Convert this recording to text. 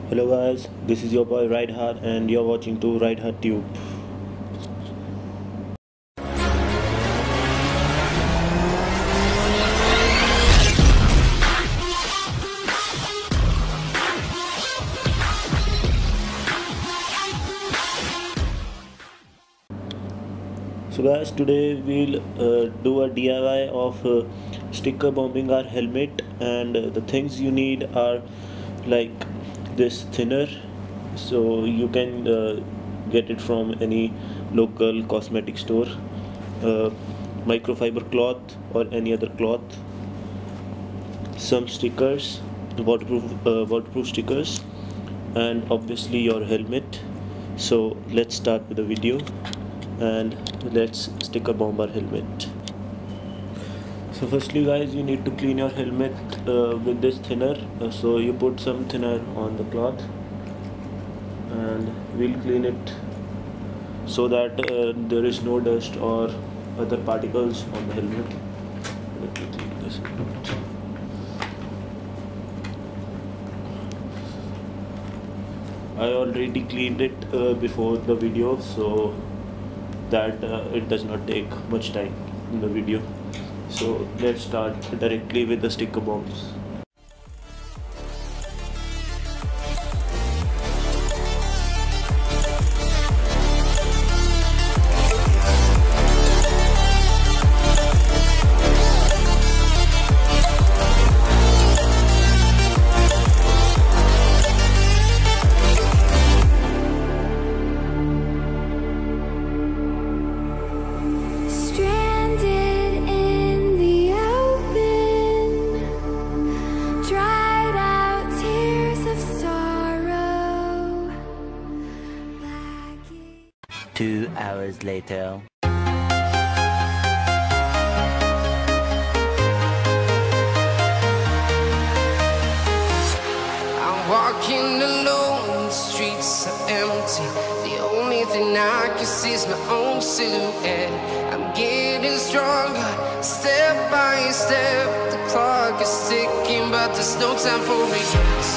Hello guys, this is your boy Ride Hard and you're watching to Ride Hard Tube. So guys, today we'll do a DIY of sticker bombing our helmet, and the things you need are like this thinner. So you can get it from any local cosmetic store, uh, microfiber cloth or any other cloth, some stickers, waterproof stickers, and obviously your helmet. So let's start with the video and let's sticker bomb our helmet. So firstly guys, you need to clean your helmet with this thinner. So you put some thinner on the cloth and we'll clean it so that there is no dust or other particles on the helmet. Let me clean this out. I already cleaned it before the video, so that it does not take much time in the video. So let's start directly with the sticker bombs. Dried out tears of sorrow. 2 hours later. I'm walking alone, the streets are empty. The only thing I can see is my own silhouette. I'm getting stronger, step by step. The clock is ticking, but there's no time for regrets.